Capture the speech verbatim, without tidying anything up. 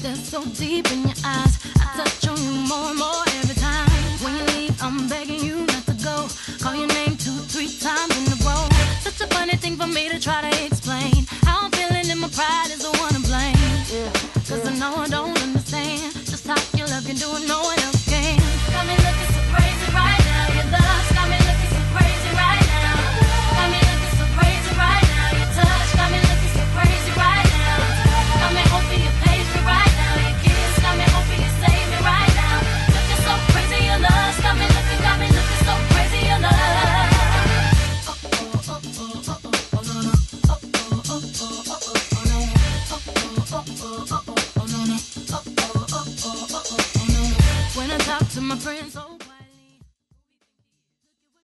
that's so deep in your eyes. I touch on you more and more every time. When you leave, I'm begging you not to go. Call your name two, three times in a row. Such a funny thing for me to try to explain.